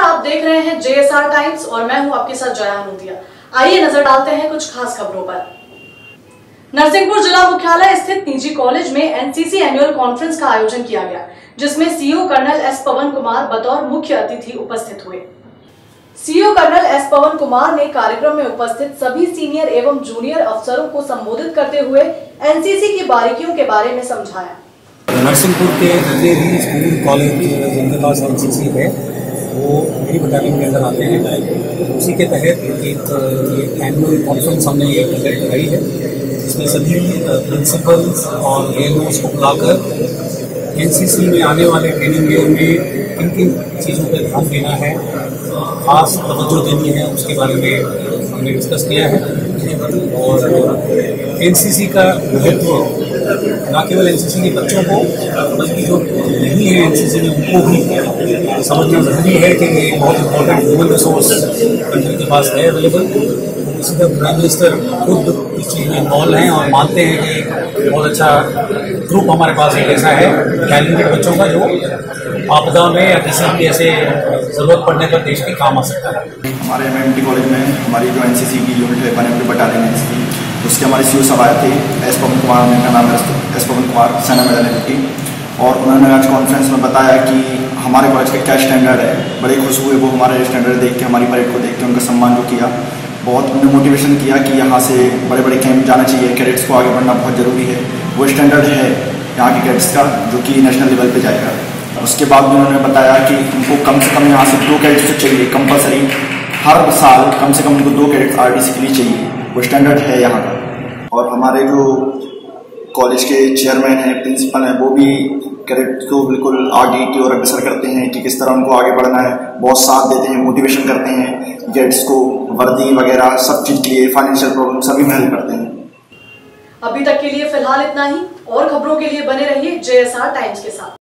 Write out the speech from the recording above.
आप देख रहे हैं JSR टाइम्स और मैं हूं आपके साथ जया हनूदिया। आइए नजर डालते हैं कुछ खास खबरों पर। नरसिंहपुर जिला मुख्यालय स्थित निजी कॉलेज में एनसीसी एनुअल कॉन्फ्रेंस का आयोजन किया गया, जिसमें CEO colonel S Pavan Kumar बतौर मुख्य अतिथि उपस्थित हुए। CEO colonel S Pavan Kumar ने कार्यक्रम में उपस्थित सभी सीनियर एवं जूनियर अफसरों को संबोधित करते हुए एनसीसी की बारीकियों के बारे में समझाया। नरसिंहपुर के जितने भी स्कूल कॉलेज जिनके पास एनसीसी है वो मेरी बटालियन के अंदर आते हैं। उसी के तहत एक एनुअल कॉन्फ्रेंस हमने ये कंडक्ट कराई है, जिसमें सभी प्रिंसिपल्स और एएनओस को बुलाकर एनसीसी में आने वाले ट्रेनिंग ईयर में किन किन चीज़ों पर ध्यान देना है, खास तवज्जो देनी है, उसके बारे में हमने डिस्कस किया है। और एनसीसी का महत्व न केवल एनसीसी के बच्चों को बल्कि जो नहीं है एनसीसी में उनको भी समझना ज़रूरी है कि ये बहुत इंपॉर्टेंट ह्यूमन रिसोर्स कंट्री के पास है अवेलेबल। इसी तरह प्राइम मिनिस्टर खुद इस चीज़ में इन्वॉल्व हैं और मानते हैं कि बहुत अच्छा ग्रुप हमारे पास एक ऐसा है टैलेंटेड बच्चों का जो आपदा में या किसी भी ऐसे ज़रूरत पड़ने पर देश के काम आ सकता है। हमारे MMT कॉलेज में हमारी जो एनसीसी की यूनिट है 1 बटालियन एनसीसी, उसके हमारे सीईओ साहब आए थे एस पवन कुमार, उनका नाम है एस पवन कुमार, सेना मेडल एमपी। और उन्होंने आज कॉन्फ्रेंस में बताया कि हमारे कॉलेज का क्या स्टैंडर्ड है। बड़े खुश हुए वो हमारे स्टैंडर्ड देख के, हमारी परेड को देख के, उनका सम्मान जो किया, बहुत उन्होंने मोटिवेशन किया कि यहाँ से बड़े बड़े कैंप जाना चाहिए, कैडेट्स को आगे बढ़ना बहुत ज़रूरी है। वो स्टैंडर्ड है यहाँ के कैडेट्स का जो कि नेशनल लेवल पे जाएगा। उसके बाद उन्होंने बताया कि उनको कम से कम यहाँ से 2 कैडेट्स तो चाहिए कंपलसरी, हर साल कम से कम उनको 2 कैडेट्स आरडीसी के लिए चाहिए। वो स्टैंडर्ड है यहाँ का। और हमारे जो कॉलेज के चेयरमैन हैं, प्रिंसिपल हैं, वो भी कैडेट्स को बिल्कुल आगे की ओर अग्रसर करते हैं कि किस तरह उनको आगे बढ़ना है, बहुत साथ देते हैं, मोटिवेशन करते हैं। कैडेट्स को वर्दी वगैरह सब चीज़ के लिए, फाइनेंशियल प्रॉब्लम सभी में हेल्प करते हैं। अभी तक के लिए फिलहाल इतना ही। और खबरों के लिए बने रहिए JSR टाइम्स के साथ।